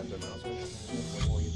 tu hermano se puede oír.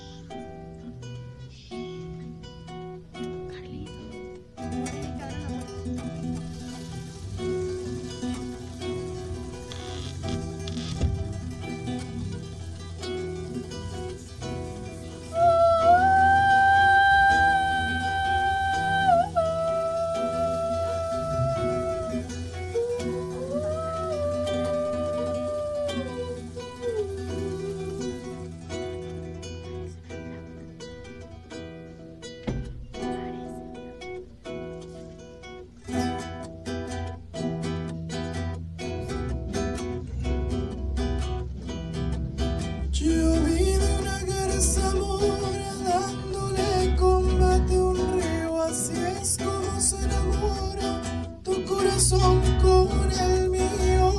Yo vi de una garza mora dándole combate a un río, así es como se enamora tu corazón con el mío.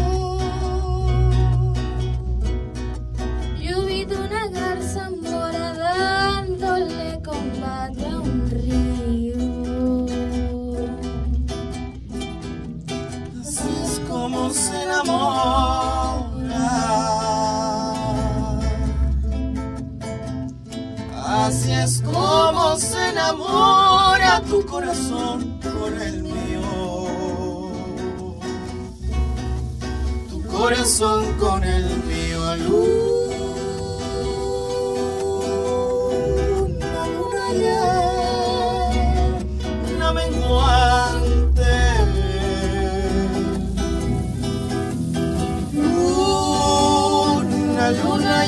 Yo vi de una garza mora dándole combate a un río. Así es como se enamora. Así es como se enamora tu corazón con el mío. Tu corazón con el mío. Luna, luna llena menguante. Luna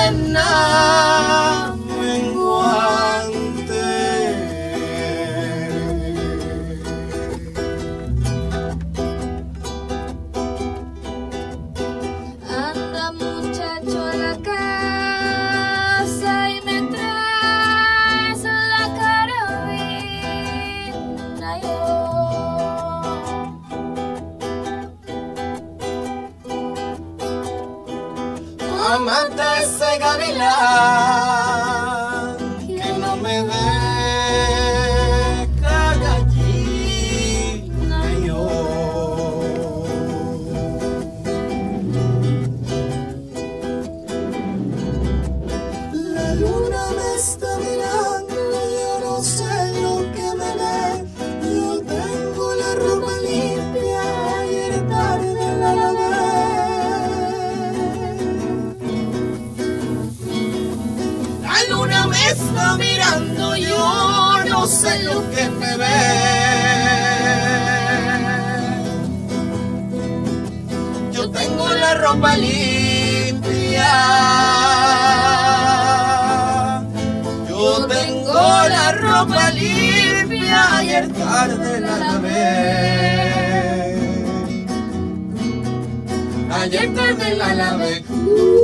llena menguante. Anda muchacho a la casa y me traes la carabina yo. Amate ese gavilán que no me deja gallina yo. La luna me está mirando, yo no sé lo que me ve. Yo tengo la ropa limpia, ayer tarde la lavé. La luna me está mirando, yo no sé lo que me ve. Yo tengo la ropa limpia. Yo tengo la ropa limpia, ayer tarde la lavé. Ayer tarde la lavé.